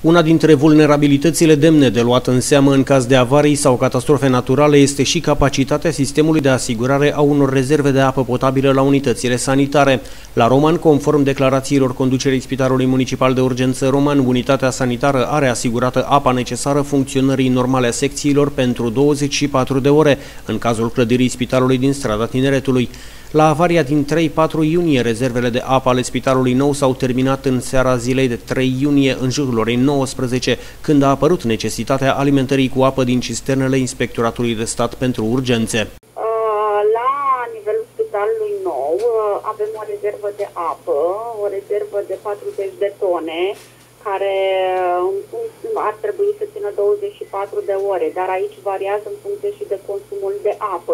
Una dintre vulnerabilitățile demne de luat în seamă în caz de avarii sau catastrofe naturale este și capacitatea sistemului de asigurare a unor rezerve de apă potabilă la unitățile sanitare. La Roman, conform declarațiilor conducerii Spitalului Municipal de Urgență Roman, unitatea sanitară are asigurată apa necesară funcționării normale a secțiilor pentru 24 de ore, în cazul clădirii Spitalului din strada Tineretului. La avaria din 3-4 iunie, rezervele de apă ale Spitalului Nou s-au terminat în seara zilei de 3 iunie, în jurul orei 19, când a apărut necesitatea alimentării cu apă din cisternele Inspectoratului de Stat pentru Urgențe. La nivelul Spitalului Nou avem o rezervă de apă, o rezervă de 40 de tone, care ar trebui să țină 24 de ore, dar aici variază în funcție și de consumul de apă.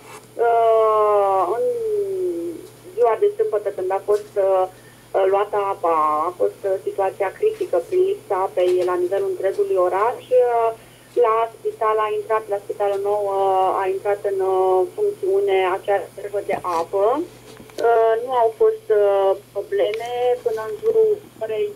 În ziua de sâmbătă, când a fost luată apa, a fost situația critică prin lipsa apei la nivelul întregului oraș. La Spitalul Nou a intrat în funcțiune acea rezervă de apă. Nu au fost probleme până în jurul orei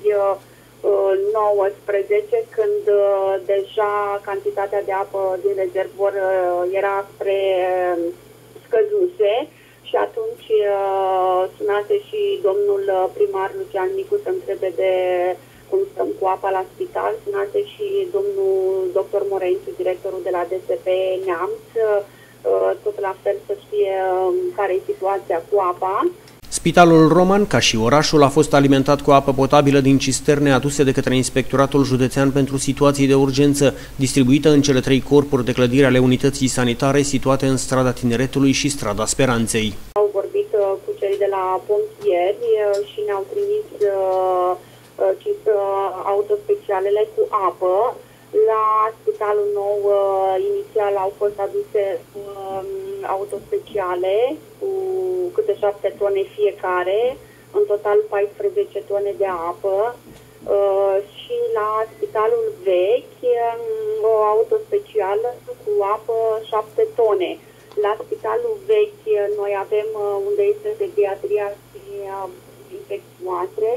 19, când deja cantitatea de apă din rezervor era spre scăzuse și atunci sunase și domnul primar Lucian Nicu să întrebe de cum stăm cu apa la spital, sunase și domnul dr. Morențiu, directorul de la DSP Neamț, tot la fel să știe care e situația cu apa. Spitalul Roman, ca și orașul, a fost alimentat cu apă potabilă din cisterne aduse de către Inspectoratul Județean pentru Situații de Urgență, distribuită în cele 3 corpuri de clădire ale unității sanitare situate în strada Tineretului și strada Speranței. Au vorbit cu cei de la pompieri și ne-au trimis 5 autospecialele cu apă. La Spitalul Nou inițial au fost aduse autospeciale cu câte 7 tone fiecare, în total 14 tone de apă, și la Spitalul Vechi o autospecială cu apă 7 tone. La Spitalul Vechi noi avem unde este pediatria și infecțioase,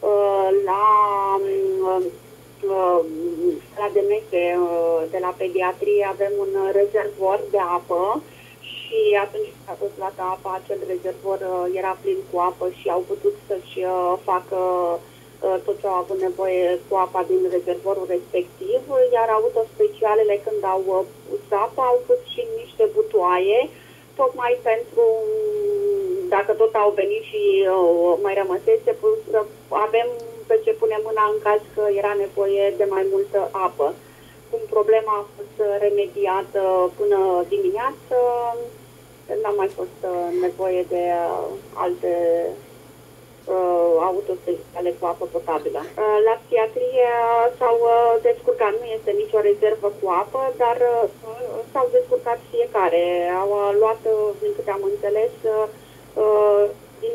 la demese de la pediatrie avem un rezervor de apă și atunci când a fost luată apa, acel rezervor era plin cu apă și au putut să-și facă tot ce au avut nevoie cu apa din rezervorul respectiv, iar autospecialele, când au pus apa, au pus și niște butoaie, tocmai pentru, dacă tot au venit și mai rămăsese, să avem pe ce pune mâna în caz că era nevoie de mai multă apă. Cum problema a fost remediată până dimineață, n-a mai fost nevoie de alte autospeciale cu apă potabilă. La psihiatrie s-au descurcat, nu este nicio rezervă cu apă, dar s-au descurcat fiecare. Au luat, din câte am înțeles, din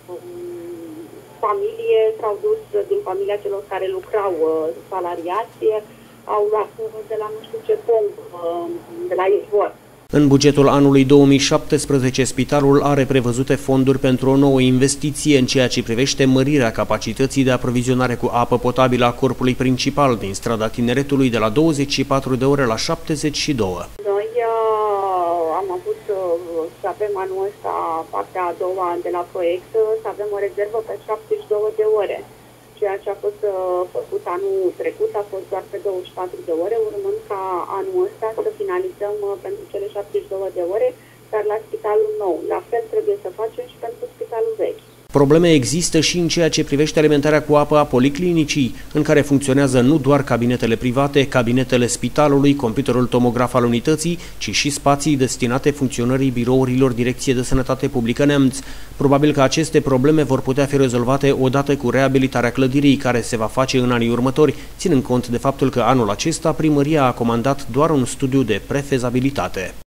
familie, s-au dus din familia celor care lucrau salariați, au luat de la nu știu ce pomp, de la izvor. În bugetul anului 2017, spitalul are prevăzute fonduri pentru o nouă investiție în ceea ce privește mărirea capacității de aprovizionare cu apă potabilă a corpului principal din strada Tineretului de la 24 de ore la 72. Noi am avut să avem anul ăsta, partea a doua de la proiect, să avem o rezervă pe 72 de ore. Ceea ce a fost făcut anul trecut a fost doar pe 24 de ore, urmând ca anul ăsta să finalizăm pentru cele 72 de ore, dar la Spitalul Nou. La fel trebuie să facem și pentru Spitalul Vechi. Probleme există și în ceea ce privește alimentarea cu apă a policlinicii, în care funcționează nu doar cabinetele private, cabinetele spitalului, computerul tomograf al unității, ci și spații destinate funcționării birourilor Direcției de Sănătate Publică Neamț. Probabil că aceste probleme vor putea fi rezolvate odată cu reabilitarea clădirii, care se va face în anii următori, ținând cont de faptul că anul acesta primăria a comandat doar un studiu de prefezabilitate.